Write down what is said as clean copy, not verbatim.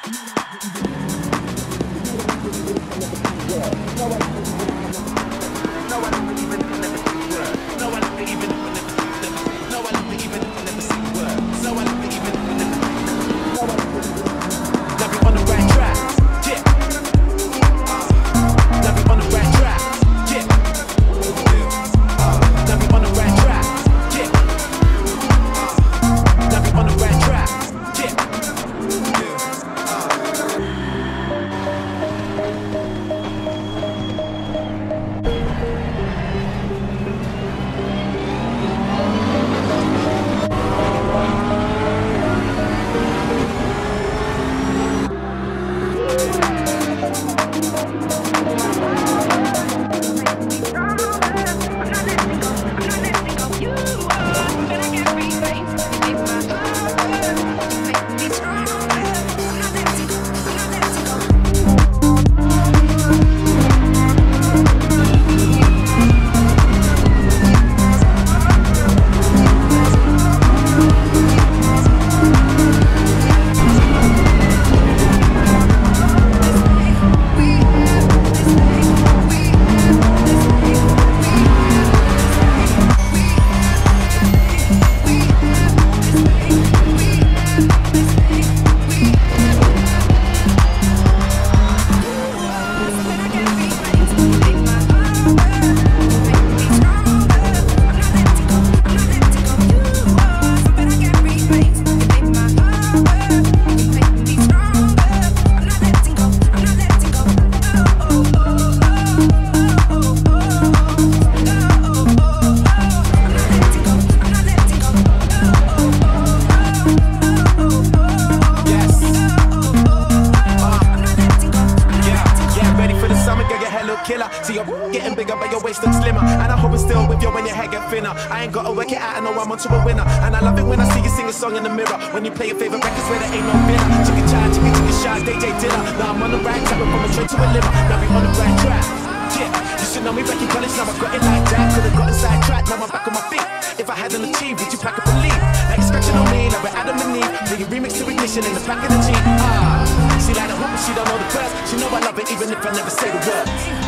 Killer. See you're getting bigger but your waist looks slimmer, and I hope it's still with you when your hair get thinner. I ain't gotta work it out, I know I'm onto a winner, and I love it when I see you sing a song in the mirror, when you play your favorite records where there ain't no winner. Chicken chai, chicken shy, DJ dinner. Now I'm on the right track, from a straight to a liver. Now we on the right track. Yeah, you should know me back in college, now I got it like that. Could've gotten sidetracked, now I'm back on my feet. If I hadn't achieved, would you pack up and leave? Like you're scratching on me, like we're Adam and Eve. Then you remix to ignition in the back of the Jeep. She like the hoop, she don't know the verse. She know I love it even if I never say the word.